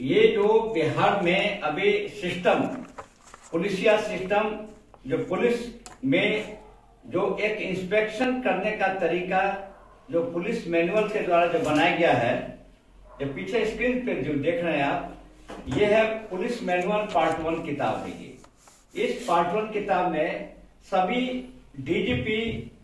ये जो बिहार में अभी सिस्टम, पुलिसिया सिस्टम, जो पुलिस में जो एक इंस्पेक्शन करने का तरीका जो पुलिस मैनुअल के द्वारा जो बनाया गया है, जो पीछे स्क्रीन पे जो देख रहे हैं आप, ये है पुलिस मैनुअल पार्ट 1 किताब है। ये इस पार्ट 1 किताब में सभी डीजीपी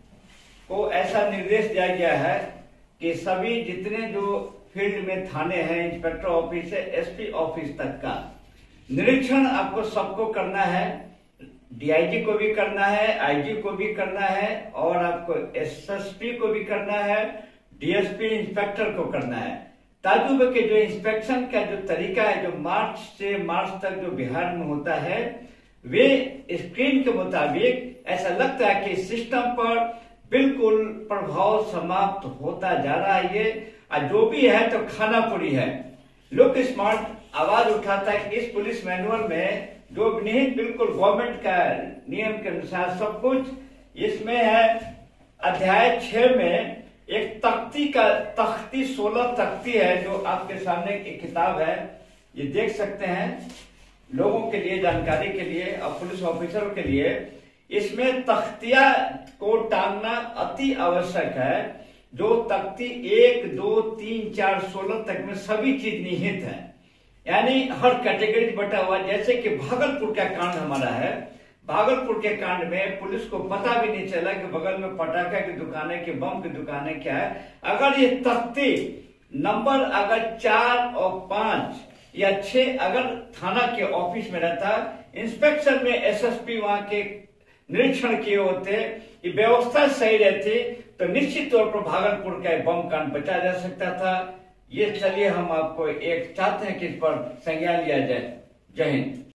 को ऐसा निर्देश दिया गया है कि सभी जितने जो फील्ड में थाने हैं, इंस्पेक्टर ऑफिस से एसपी ऑफिस तक का निरीक्षण आपको सबको करना है। डीआईजी को भी करना है, आईजी को भी करना है, और आपको एसएसपी को भी करना है, डीएसपी इंस्पेक्टर को करना है। ताजुब के जो इंस्पेक्शन का जो तरीका है, जो मार्च से मार्च तक जो बिहार में होता है, वे स्क्रीन के मुताबिक ऐसा लगता है कि सिस्टम पर बिल्कुल प्रभाव समाप्त होता जा रहा है। ये जो भी है तो खानापुरी है। लोग स्मार्ट आवाज उठाता है कि इस पुलिस मैनुअल में जो निहित बिल्कुल गवर्नमेंट का नियम के अनुसार सब कुछ इसमें है। अध्याय 6 में एक तख्ती 16 तख्ती है जो आपके सामने एक किताब है, ये देख सकते हैं लोगों के लिए, जानकारी के लिए और पुलिस ऑफिसरों के लिए। इसमें तख्तिया को टांगना अति आवश्यक है। जो तख्ती 1, 2, 3, 4, 16 तक में सभी चीज निहित है, यानी हर कैटेगरी बटा हुआ। जैसे कि भागलपुर का कांड हमारा है, भागलपुर के कांड में पुलिस को पता भी नहीं चला कि बगल में पटाखा की दुकानें, की बम की दुकानें क्या है। अगर ये तख्ती नंबर अगर 4 और 5 या 6 अगर थाना के ऑफिस में रहता, इंस्पेक्शन में एसएसपी वहां के निरीक्षण किए होते, ये व्यवस्था सही रहती, तो निश्चित तौर पर भागलपुर का बम कांड बचा जा सकता था। ये चलिए हम आपको एक चाहते हैं कि इस पर संज्ञान लिया जाए। जय हिंद।